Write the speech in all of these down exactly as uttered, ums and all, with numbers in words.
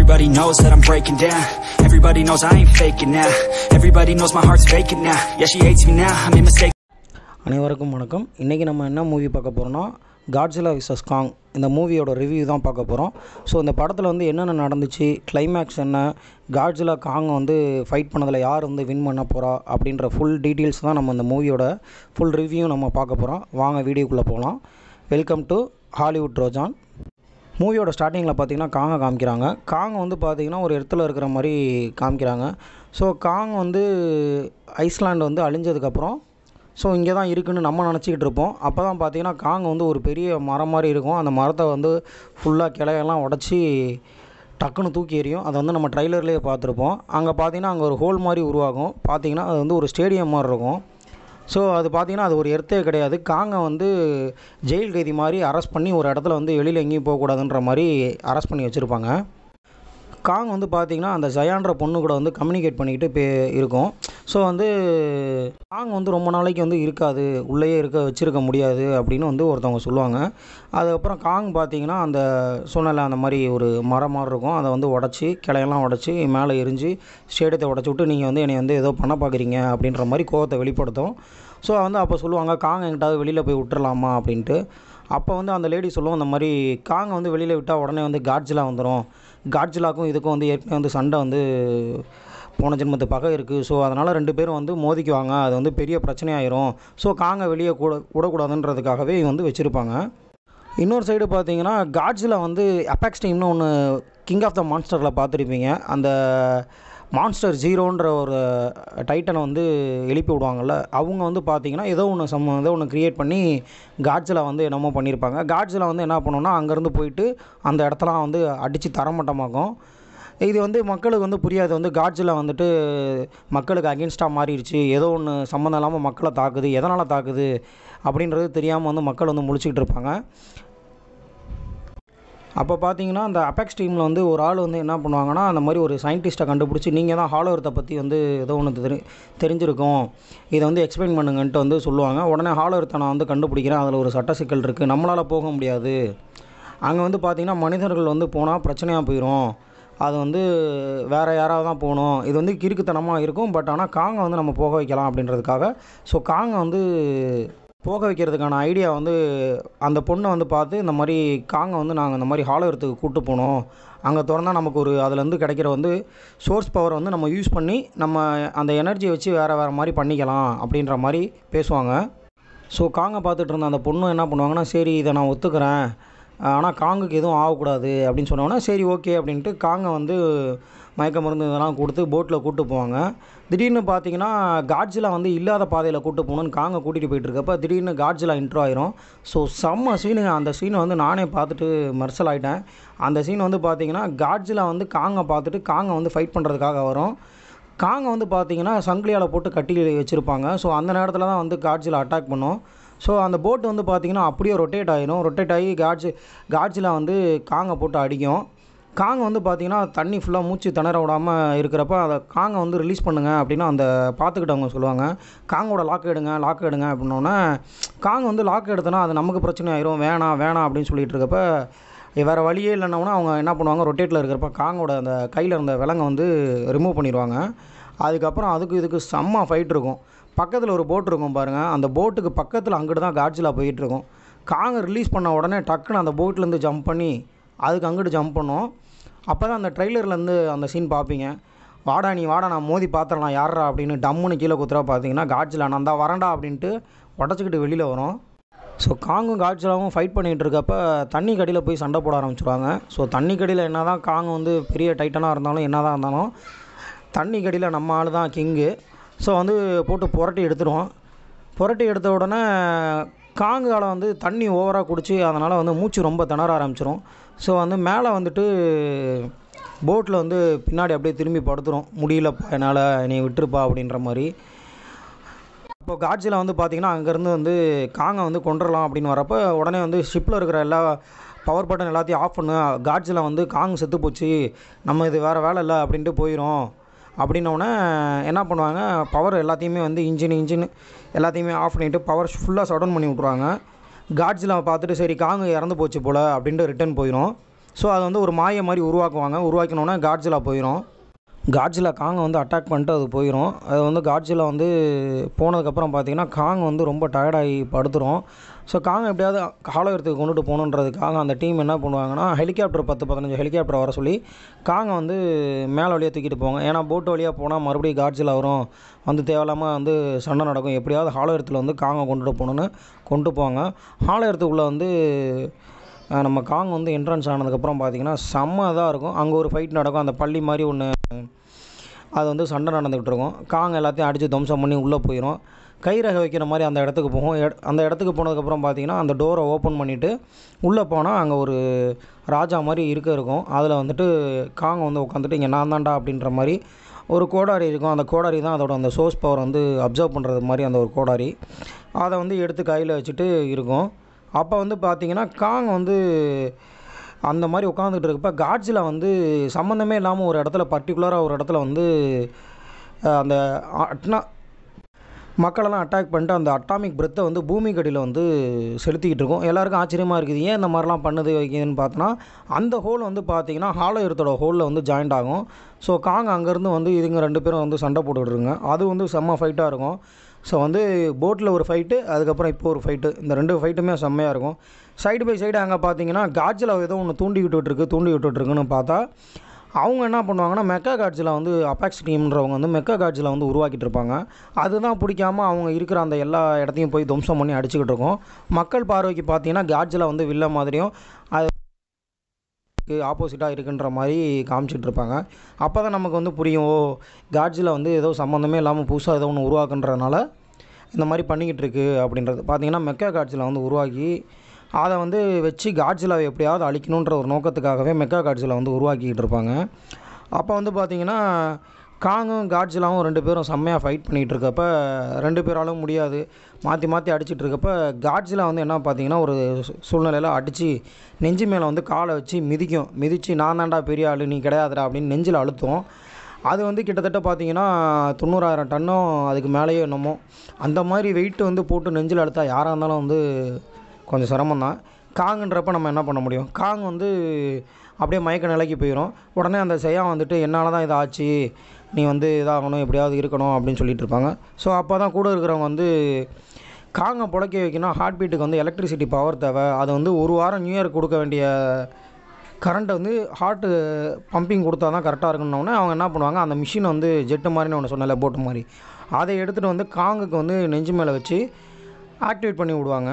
Everybody knows that I'm breaking down. Everybody knows I ain't faking now. Everybody knows my heart's vacant now. Yeah, she hates me now, I made mistakes. அனைவருக்கும் வணக்கம். இன்றைக்கி நம்ம என்ன movie பார்க்க போகிறோம்னா Godzilla Vs Kong இந்த மூவியோட review தான் பார்க்க போகிறோம். ஸோ இந்த படத்தில் வந்து என்னென்ன நடந்துச்சு, கிளைமேக்ஸ் என்ன, Godzilla Kong வந்து ஃபைட் பண்ணதில் யார் வந்து வின் பண்ண போகிறா அப்படின்ற ஃபுல் டீட்டெயில்ஸ் தான் நம்ம இந்த மூவியோட ஃபுல் ரிவ்யூ நம்ம பார்க்க போகிறோம். வாங்க வீடியோக்குள்ளே போகலாம். Welcome to Hollywood Rojan. மூவியோட ஸ்டார்டிங்கில் பார்த்தீங்கன்னா காங்கை காமிக்கிறாங்க. காங் வந்து பார்த்திங்கன்னா ஒரு இடத்துல இருக்கிற மாதிரி காமிக்கிறாங்க. ஸோ காங் வந்து ஐஸ்லாண்டு வந்து அழிஞ்சதுக்கப்புறம் ஸோ இங்கே தான் இருக்குதுன்னு நம்ம நினச்சிக்கிட்டு இருப்போம். அப்போ தான் பார்த்திங்கன்னா காங் வந்து ஒரு பெரிய மரம் மாதிரி இருக்கும். அந்த மரத்தை வந்து ஃபுல்லாக கிளையெல்லாம் உடச்சி டக்குன்னு தூக்கி எறியும். அதை வந்து நம்ம ட்ரைலர்லேயே பார்த்துருப்போம். அங்கே பார்த்திங்கன்னா அங்கே ஒரு ஹோல் மாதிரி உருவாகும். பார்த்திங்கன்னா அது வந்து ஒரு ஸ்டேடியம் மாதிரி இருக்கும். ஸோ அது பார்த்திங்கன்னா அது ஒரு எர்த்தே கிடையாது. காங்கை வந்து ஜெயில் கைதி மாதிரி அரெஸ்ட் பண்ணி ஒரு இடத்துல வந்து வெளியில் எங்கேயும் போகக்கூடாதுன்ற மாதிரி அரெஸ்ட் பண்ணி வச்சுருப்பாங்க. காங் வந்து பார்த்திங்கன்னா அந்த ஜயான்ற பொண்ணு கூட வந்து கம்யூனிகேட் பண்ணிக்கிட்டு பே இருக்கும். ஸோ வந்து காங் வந்து ரொம்ப நாளைக்கு வந்து இருக்காது, உள்ளேயே இருக்க வச்சுருக்க முடியாது அப்படின்னு வந்து ஒருத்தவங்க சொல்லுவாங்க. அதுக்கப்புறம் காங் பார்த்திங்கன்னா அந்த சூழ்நிலை அந்த மாதிரி ஒரு மரம் மாதிரி இருக்கும். அதை வந்து உடச்சி கிளையெல்லாம் உடச்சி மேலே எரிஞ்சு ஸ்டேடியத்தை உடச்சி விட்டு நீங்கள் வந்து என்னை வந்து ஏதோ பண்ண பார்க்குறீங்க அப்படின்ற மாதிரி கோவத்தை வெளிப்படுத்தும். ஸோ வந்து அப்போ சொல்லுவாங்க காங் எங்கிட்டாவது வெளியில் போய் விட்டுறலாமா அப்படின்ட்டு. அப்போ வந்து அந்த லேடி சொல்லுவோம் இந்த மாதிரி காங்கை வந்து வெளியில் விட்டால் உடனே வந்து காட்ஜிலா வந்துடும். காட்ஜிலாக்கும் இதுக்கும் வந்து ஏற்கனவே வந்து சண்டை வந்து போன ஜென்மத்து பகை இருக்குது. ஸோ அதனால் ரெண்டு பேரும் வந்து மோதிக்குவாங்க, அது வந்து பெரிய பிரச்சனையாயிரும். ஸோ காங்கை வெளியே கூட விடக்கூடாதுன்றதுக்காகவே வந்து வச்சுருப்பாங்க. இன்னொரு சைடு பார்த்தீங்கன்னா காட்ஜிலா வந்து அபெக்ஸ் டீம்னு ஒன்று கிங் ஆஃப் த மான்ஸ்டரில் பார்த்துருப்பீங்க. அந்த மான்ஸ்டர் ஜீரோன்ற ஒரு டைட்டனை வந்து எழுப்பி விடுவாங்கள்ல, அவங்க வந்து பார்த்திங்கன்னா ஏதோ ஒன்று சம்ம ஏதோ ஒன்று க்ரியேட் பண்ணி காட்ஜிலா வந்து என்னமோ பண்ணியிருப்பாங்க. காட்ஜிலா வந்து என்ன பண்ணுன்னா அங்கேருந்து போயிட்டு அந்த இடத்தெல்லாம் வந்து அடித்து தரமட்டமாக்கும். இது வந்து மக்களுக்கு வந்து புரியாது. வந்து காட்ஜிலா வந்துட்டு மக்களுக்கு அகென்ஸ்டாக மாறிடுச்சு, ஏதோ ஒன்று சம்மந்தம் இல்லாமல் மக்களை தாக்குது, எதனால் தாக்குது அப்படின்றது தெரியாமல் வந்து மக்கள் வந்து முழிச்சிக்கிட்டு இருப்பாங்க. அப்போ பார்த்தீங்கன்னா அந்த அபெக்ஸ் டீமில் வந்து ஒரு ஆள் வந்து என்ன பண்ணுவாங்கன்னா அந்த மாதிரி ஒரு சயின்டிஸ்ட்டை கண்டுபிடிச்சி நீங்கள் தான் ஹாலோ எர்த்தை பற்றி வந்து ஏதோ ஒன்று தெரி தெரிஞ்சிருக்கும் இதை வந்து எக்ஸ்பிளைன் பண்ணுங்கன்ட்டு வந்து சொல்லுவாங்க. உடனே ஹாலோ எர்த்தை நான் வந்து கண்டுபிடிக்கிறேன், அதில் ஒரு சட்ட சிக்கல் இருக்குது, நம்மளால் போக முடியாது. அங்கே வந்து பார்த்திங்கன்னா மனிதர்கள் வந்து போனால் பிரச்சனையாக போயிடும், அது வந்து வேறு யாராவது தான் போகணும், இது வந்து கிறுக்குத்தனமாக இருக்கும். பட் ஆனால் காங்கை வந்து நம்ம போக வைக்கலாம் அப்படின்றதுக்காக ஸோ காங்கை வந்து போக வைக்கிறதுக்கான ஐடியா வந்து அந்த பொண்ணை வந்து பார்த்து இந்த மாதிரி காங்கை வந்து நாங்கள் இந்த மாதிரி ஹாலோ எர்த்துக்கு கூப்பிட்டு போனோம், அங்கே திறந்தால் நமக்கு ஒரு அதுலேருந்து கிடைக்கிற வந்து சோர்ஸ் பவர் வந்து நம்ம யூஸ் பண்ணி நம்ம அந்த எனர்ஜியை வச்சு வேறு வேறு மாதிரி பண்ணிக்கலாம் அப்படின்ற மாதிரி பேசுவாங்க. ஸோ காங்கை பார்த்துட்டு இருந்த அந்த பொண்ணு என்ன பண்ணுவாங்கன்னா சரி இதை நான் ஒத்துக்கிறேன், ஆனால் காங்குக்கு எதுவும் ஆகக்கூடாது அப்படின்னு சொன்னோன்னா சரி ஓகே அப்படின்ட்டு காங்கை வந்து மயக்க மருந்து இதெல்லாம் கொடுத்து போட்டில் கூப்பிட்டு போவாங்க. திடீர்னு பார்த்தீங்கன்னா காட்ஜிலா வந்து இல்லாத பாதையில் கூப்பிட்டு போகணுன்னு காங்கை கூட்டிகிட்டு போயிட்டுருக்கப்போ திடீர்னு காட்ஜிலா இன்ட்ரோ ஆயிரும். ஸோ செம்ம சீனுங்க. அந்த சீனை வந்து நானே பார்த்துட்டு மெர்சல் ஆகிட்டேன். அந்த சீன் வந்து பார்த்திங்கன்னா காட்ஜிலா வந்து காங்கை பார்த்துட்டு காங்கை வந்து ஃபைட் பண்ணுறதுக்காக வரும். காங்கை வந்து பார்த்திங்கன்னா சங்கிலியால் போட்டு கட்டி வச்சுருப்பாங்க. ஸோ அந்த நேரத்தில் தான் வந்து காட்ஜிலா அட்டாக் பண்ணும். ஸோ அந்த போட்டு வந்து பார்த்திங்கன்னா அப்படியே ரொட்டேட் ஆகிடும். ரொட்டேட் ஆகி காட்ஜி காட்ஜிலா வந்து காங்கை போட்டு அடிக்கும். காங்கை வந்து பார்த்திங்கன்னா தண்ணி ஃபுல்லாக மூச்சு திணற விடாமல் இருக்கிறப்ப அதை காங்கை வந்து ரிலீஸ் பண்ணுங்கள் அப்படின்னு அந்த பார்த்துக்கிட்டவங்க சொல்லுவாங்க. காங்கோட லாக் எடுங்க லாக் எடுங்க அப்படின்னோடனே காங் வந்து லாக் எடுத்தோன்னா அது நமக்கு பிரச்சனை ஆயிரும், வேணாம் வேணாம் அப்படின்னு சொல்லிட்டு இருக்கப்போ வேறு வழியே இல்லைன்னா அவங்க என்ன பண்ணுவாங்க, ரொட்டேட்டில் இருக்கிறப்ப காங்கோட அந்த கையில் இருந்த விலங்கை வந்து ரிமூவ் பண்ணிடுவாங்க. அதுக்கப்புறம் அதுக்கு இதுக்கு செம்ம ஃபைட் இருக்கும். பக்கத்தில் ஒரு போட் இருக்கும் பாருங்கள், அந்த போட்டுக்கு பக்கத்தில் அங்கிட்டு தான் காட்ஜிலா போயிட்டுருக்கும். காங்கை ரிலீஸ் பண்ண உடனே டக்குன்னு அந்த போட்லேருந்து ஜம்ப் பண்ணி அதுக்கு அங்கிட்டு ஜம்ப் பண்ணும். அப்போ தான் அந்த ட்ரெய்லர்லேருந்து அந்த சீன் பார்ப்பீங்க, வாடா நீ வாடா நான் மோதி பார்த்துடலாம் யாரா அப்படின்னு டம்முன்னு கீழே குத்துறா பார்த்தீங்கன்னா காட்ஜிலா நான் தான் வரண்டா அப்படின்ட்டு உடச்சிக்கிட்டு வெளியில் வரும். ஸோ காங்கும் காட்ஜிலாவும் ஃபைட் பண்ணிகிட்டு இருக்கப்போ தண்ணி கடியில் போய் சண்டை போட ஆரம்பிச்சிடுவாங்க. ஸோ தண்ணி கடியில் என்ன தான் காங்கு வந்து பெரிய டைட்டனாக இருந்தாலும் என்ன தான் இருந்தாலும் தண்ணி கடியில் நம்ம ஆள் தான் கிங்கு. ஸோ வந்து போட்டு புரட்டி எடுத்துடுவோம். புரட்டி எடுத்த உடனே காங்கால் வந்து தண்ணி ஓவராக குடிச்சு அதனால் வந்து மூச்சு ரொம்ப திணற ஆரம்பிச்சிடும். ஸோ வந்து மேலே வந்துட்டு போட்டில் வந்து பின்னாடி அப்படியே திரும்பி படுத்துரும், முடியலப்பா என்னால் நீ விட்டுருப்பா அப்படின்ற மாதிரி. இப்போ காட்ஜிலா வந்து பார்த்திங்கன்னா அங்கேருந்து வந்து காங்கை வந்து கொண்டுடலாம் அப்படின்னு வரப்போ உடனே வந்து ஷிப்பில் இருக்கிற எல்லா பவர் பட்டன் எல்லாத்தையும் ஆஃப் பண்ணு, காட்ஜிலா வந்து காங் செத்து போச்சு, நம்ம இது வேறு வேலை இல்லை அப்படின்ட்டு போயிடும் அப்படின்னோடனே என்ன பண்ணுவாங்க, பவர் எல்லாத்தையுமே வந்து இன்ஜின் இன்ஜின் எல்லாத்தையுமே ஆஃப் பண்ணிவிட்டு பவர் ஃபுல்லாக ஷட் டவுன் பண்ணி விட்ருவாங்க. காட்ஜிலா பார்த்துட்டு சரி காங்கு இறந்து போச்சு போல் அப்படின்ட்டு ரிட்டன் போயிடும். ஸோ அது வந்து ஒரு மாயை மாதிரி உருவாக்குவாங்க. உருவாக்கினோன்னா காட்ஜிலா போயிடும். காட்ஜிலா காங்கை வந்து அட்டாக் பண்ணிட்டு அது போயிடும். அது வந்து காட்ஜிலா வந்து போனதுக்கப்புறம் பார்த்திங்கன்னா காங் வந்து ரொம்ப டயர்டாகி படுத்துரும். ஸோ காங் எப்படியாவது ஹாலோ எர்த்துக்கு கொண்டுட்டு போகணுன்றதுக்காக அந்த டீம் என்ன பண்ணுவாங்கன்னா ஹெலிகாப்டர் பத்து பதினஞ்சு ஹெலிகாப்டர் வர சொல்லி காங்கை வந்து மேலே வழியாக தூக்கிட்டு போவாங்க. ஏன்னா போட்டு வழியாக போனால் மறுபடியும் காட்ஜிலா வரும், வந்து தேவையில்லாமல் வந்து சண்டை நடக்கும், எப்படியாவது ஹாலோ எர்த்தில் வந்து காங்கை கொண்டுட்டு போகணுன்னு கொண்டு போவாங்க. ஹாலோ எர்த்துக்குள்ளே வந்து நம்ம காங் வந்து என்ட்ரன்ஸ் ஆனதுக்கப்புறம் பார்த்திங்கன்னா செம்ம இதாக இருக்கும். அங்கே ஒரு ஃபைட் நடக்கும். அந்த பள்ளி மாதிரி ஒன்று அது வந்து சண்டை நடந்துக்கிட்டு இருக்கும். காங் எல்லாத்தையும் அடித்து துவம்சம் பண்ணி உள்ளே போயிடும். கை ரக வைக்கிற மாதிரி அந்த இடத்துக்கு போகும். அந்த இடத்துக்கு போனதுக்கப்புறம் பார்த்திங்கன்னா அந்த டோரை ஓப்பன் பண்ணிவிட்டு உள்ளே போனால் அங்கே ஒரு ராஜா மாதிரி இருக்க இருக்கும். அதில் வந்துட்டு காங் வந்து உட்காந்துட்டு இங்கே நான் தான்டா அப்படின்ற மாதிரி ஒரு கோடாரி இருக்கும். அந்த கோடாரி தான் அதோட அந்த சோர்ஸ் பவர் வந்து அப்சர்வ் பண்ணுறது மாதிரி அந்த ஒரு கோடாரி. அதை வந்து எடுத்து கையில் வச்சுட்டு இருக்கும். அப்போ வந்து பார்த்திங்கன்னா காங் வந்து அந்த மாதிரி உட்காந்துக்கிட்டு இருக்கப்போ காட்ஜிலா வந்து சம்மந்தமே இல்லாமல் ஒரு இடத்துல பர்டிகுலராக ஒரு இடத்துல வந்து அந்த அட்னா மக்களெல்லாம் அட்டாக் பண்ணிட்டு அந்த அட்டாமிக் பிரெத்தை வந்து பூமிக்கு அடியில் வந்து செலுத்திக்கிட்டு இருக்கும். எல்லாருக்கும் ஆச்சரியமாக இருக்குது, ஏன் இந்த மாதிரிலாம் பண்ணுது வைக்கிதுன்னு பார்த்தோன்னா அந்த ஹோல் வந்து பார்த்திங்கன்னா ஹாலோ எர்த்தோட ஹோலில் வந்து ஜாயிண்ட் ஆகும். ஸோ காங் அங்கேருந்து வந்து இதுங்க ரெண்டு பேரும் வந்து சண்டை போட்டுக்கிட்டுருங்க. அது வந்து செம்ம ஃபைட்டாக இருக்கும். ஸோ வந்து போட்டில் ஒரு ஃபைட்டு, அதுக்கப்புறம் இப்போ ஒரு ஃபைட்டு, இந்த ரெண்டு ஃபைட்டுமே செம்மையாக இருக்கும். சைடு பை சைடு அங்கே பார்த்தீங்கன்னா காட்ஜிலா ஏதோ ஒன்று தூண்டி விட்டுட்டுருக்கு தூண்டி விட்டுட்டுருக்குன்னு பார்த்தா அவங்க என்ன பண்ணுவாங்கன்னா மெக்கா காட்ஜிலா வந்து அபெக்ஸ் டீம்ன்றவங்க வந்து மெக்கா காட்ஜிலா வந்து உருவாக்கிட்டு இருப்பாங்க. அதுதான் பிடிக்காமல் அவங்க இருக்கிற அந்த எல்லா இடத்தையும் போய் துவம்சம் பண்ணி அடிச்சுக்கிட்டு இருக்கோம். மக்கள் பார்வைக்கு பார்த்தீங்கன்னா காட்ஜிலா வந்து வில்ல மாதிரியும் அது ஆப்போசிட்டாக இருக்குன்ற மாதிரி காமிச்சிட்டு இருப்பாங்க. அப்போ தான் நமக்கு வந்து புரியும், ஓ காட்ஜிலா வந்து ஏதோ சம்மந்தமே இல்லாமல் புதுசாக ஏதோ ஒன்று உருவாக்குன்றதுனால இந்த மாதிரி பண்ணிக்கிட்டு இருக்கு அப்படின்றது. பார்த்திங்கன்னா மெக்கா காட்ஜிலா வந்து உருவாக்கி அதை வந்து வச்சு காட்ஜிலாவை எப்படியாவது அழிக்கணுன்ற ஒரு நோக்கத்துக்காகவே மெக்கா காட்ஜிலா வந்து உருவாக்கிக்கிட்டு இருப்பாங்க. அப்போ வந்து பார்த்திங்கன்னா காங்கும் காட்ஜிலாவும் ரெண்டு பேரும் செம்மையாக ஃபைட் பண்ணிகிட்டு இருக்கப்ப ரெண்டு பேராலும் முடியாது, மாற்றி மாற்றி அடிச்சுட்டு இருக்கப்ப காட்ஜிலா வந்து என்ன பார்த்திங்கன்னா ஒரு சூழ்நிலையில் அடித்து நெஞ்சு மேலே வந்து காலை வச்சு மிதிக்கும். மிதித்து நான் தாண்டா பெரிய ஆள், நீ கிடையாதுடா அப்படின்னு நெஞ்சில் அழுத்தும். அது வந்து கிட்டத்தட்ட பார்த்திங்கன்னா தொண்ணூறாயிரம் டன்னும் அதுக்கு மேலேயே என்னமோ அந்த மாதிரி வெயிட்டு வந்து போட்டு நெஞ்சில் அழுத்தா யாராக இருந்தாலும் வந்து கொஞ்சம் சிரமம் தான். காங்குன்றப்ப நம்ம என்ன பண்ண முடியும், காங் வந்து அப்படியே மயக்க நிலைக்கு போயிடும். உடனே அந்த செய்யா வந்துட்டு என்னால் தான் இதை ஆச்சு, நீ வந்து இதாகணும் எப்படியாவது இருக்கணும் அப்படின்னு சொல்லிட்டு இருப்பாங்க. ஸோ அப்போ தான் கூட இருக்கிறவங்க வந்து காங்கை புழைக்க வைக்கணும், ஹார்ட் பீட்டுக்கு வந்து எலக்ட்ரிசிட்டி பவர் தேவை, அது வந்து ஒரு வாரம் நியூ இயர் கொடுக்க வேண்டிய கரண்ட்டை வந்து ஹார்ட்டு பம்பிங் கொடுத்தா தான் கரெக்டாக இருக்கணுன்னே அவங்க என்ன பண்ணுவாங்க, அந்த மிஷின் வந்து ஜெட்டு மாதிரின்னு ஒன்று சொன்னல போட்டு மாதிரி அதை எடுத்துகிட்டு வந்து காங்குக்கு வந்து நெஞ்சு மேலே வச்சு ஆக்டிவேட் பண்ணி விடுவாங்க.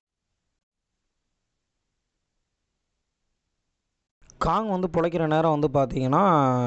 காங் வந்து பிழைக்கிற நேரம் வந்து பார்த்திங்கன்னா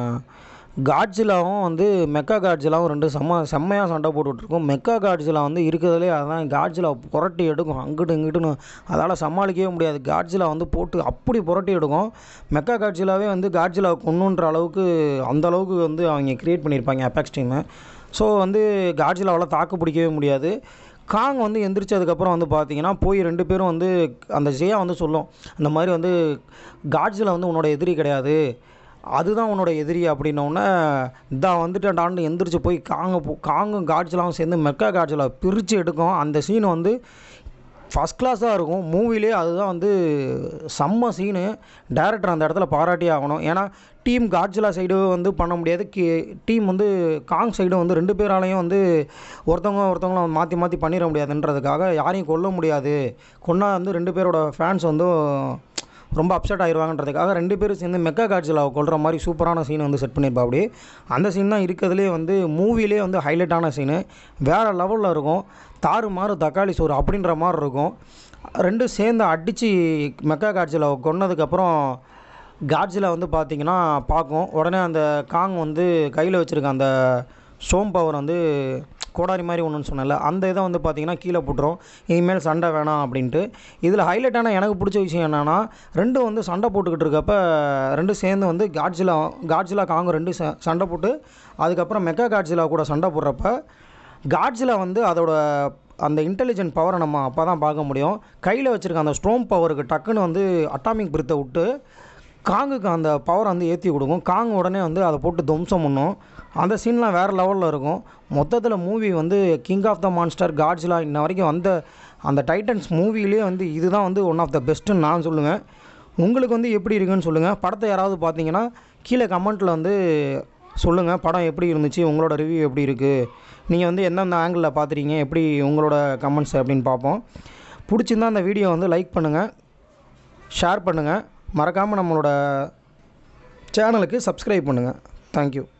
காட்ஜிலாவும் வந்து மெக்கா காட்ஜிலாவும் ரெண்டு செம்ம செம்மையாக சண்டை போட்டுட்ருக்கும். மெக்கா காட்ஜிலா வந்து இருக்கிறதுலே அதுதான் காட்ஜிலா புரட்டி எடுக்கும் அங்கிட்டு இங்கிட்டுன்னு, அதால் சமாளிக்கவே முடியாது. காட்ஜிலா வந்து போட்டு அப்படி புரட்டி எடுக்கும். மெக்கா காட்ஜிலாவே வந்து காட்ஜிலா கொன்னுன்ற அளவுக்கு அந்த அளவுக்கு வந்து அவங்க க்ரியேட் பண்ணியிருப்பாங்க அபெக்ஸ் டீமு. ஸோ வந்து காட்ஜிலாவால் தாக்கு பிடிக்கவே முடியாது. காங் வந்து எந்திரிச்சதுக்கப்புறம் வந்து பார்த்திங்கன்னா போய் ரெண்டு பேரும் வந்து அந்த ஜெயா வந்து சொல்லும், அந்த மாதிரி வந்து காட்ஜிலா வந்து உன்னோட எதிரி கிடையாது, அதுதான் உன்னோட எதிரி அப்படின்னோடனே இதான் வந்துட்டான்னு எந்திரிச்சு போய் காங்க காங்கும் காட்ஜிலாவும் சேர்ந்து மெக்கா காட்ஜிலா பிரித்து எடுக்கும். அந்த சீன் வந்து ஃபஸ்ட் கிளாஸாக இருக்கும் மூவிலே. அதுதான் வந்து செம்ம சீனு. டைரக்டர் அந்த இடத்துல பாராட்டி ஆகணும். ஏன்னா டீம் காட்ஜிலா சைடு வந்து பண்ண முடியாது, கி டீம் வந்து காங் சைடு வந்து ரெண்டு பேராலையும் வந்து ஒருத்தவங்க ஒருத்தவங்களும் மாற்றி மாற்றி பண்ணிட முடியாதுன்றதுக்காக யாரையும் கொல்ல முடியாது, கொன்னா வந்து ரெண்டு பேரோட ஃபேன்ஸ் வந்து ரொம்ப அப்செட் ஆகிடுவாங்கன்றதுக்காக ரெண்டு பேரும் சேர்ந்து மெக்கா காட்ஜிலாவை கொல்கிற மாதிரி சூப்பரான சீன் வந்து செட் பண்ணியிருப்பா. அப்படி அந்த சீன் தான் இருக்கிறதுலே வந்து மூவிலே வந்து ஹைலைட்டான சீனு. வேறு லெவலில் இருக்கும். தாறு மாறு தக்காளி சோறு அப்படின்ற மாதிரி இருக்கும். ரெண்டும் சேர்ந்து அடித்து மெக்கா காட்ஜிலாவை கொன்னதுக்கப்புறம் காட்ஜிலா வந்து பார்த்திங்கன்னா பார்க்கும். உடனே அந்த காங் வந்து கையில் வச்சுருக்க அந்த ஸ்டோம் பவர் வந்து கோடாரி மாதிரி ஒன்றுன்னு சொன்னல அந்த இதை வந்து பார்த்திங்கன்னா கீழே போட்டுரும், இனிமேல் சண்டை வேணாம் அப்படின்ட்டு. இதில் ஹைலைட்டான எனக்கு பிடிச்ச விஷயம் என்னென்னா ரெண்டும் வந்து சண்டை போட்டுக்கிட்டு இருக்கப்போ ரெண்டும் சேர்ந்து வந்து காட்ஜிலா காட்ஜிலா காங்கும் ரெண்டு சண்டை போட்டு அதுக்கப்புறம் மெக்கா காட்ஜிலா கூட சண்டை போடுறப்ப காட்ஜிலா வந்து அதோட அந்த இன்டெலிஜென்ட் பவரை நம்ம அப்போ தான் பார்க்க முடியும். கையில் வச்சுருக்க அந்த ஸ்ட்ரோம் பவருக்கு டக்குன்னு வந்து அட்டாமிக் பிரித்தை விட்டு காங்குக்கு அந்த பவரை வந்து ஏற்றி கொடுக்கும். காங் உடனே வந்து அதை போட்டு துவம்சம் பண்ணும். அந்த சீன்லாம் வேறு லெவலில் இருக்கும். மொத்தத்தில் மூவி வந்து king of the monster Godzilla இன்ன வரைக்கும் வந்த அந்த டைட்டன்ஸ் மூவிலே வந்து இதுதான் வந்து ஒன் ஆஃப் த பெஸ்ட்டுன்னு நான் சொல்லுவேன். உங்களுக்கு வந்து எப்படி இருக்குன்னு சொல்லுங்கள். படத்தை யாராவது பார்த்தீங்கன்னா கீழே கமெண்ட்டில் வந்து சொல்லுங்கள், படம் எப்படி இருந்துச்சு, உங்களோட ரிவ்யூ எப்படி இருக்குது, நீங்கள் வந்து எந்தெந்த ஆங்கிளில் பார்த்துறீங்க, எப்படி உங்களோட கமெண்ட்ஸ் அப்படின்னு பார்ப்போம். பிடிச்சிருந்தால் அந்த வீடியோ வந்து லைக் பண்ணுங்கள், ஷேர் பண்ணுங்கள், மறக்காமல் நம்மளோட சேனலுக்கு சப்ஸ்கிரைப் பண்ணுங்கள். தேங்க்யூ.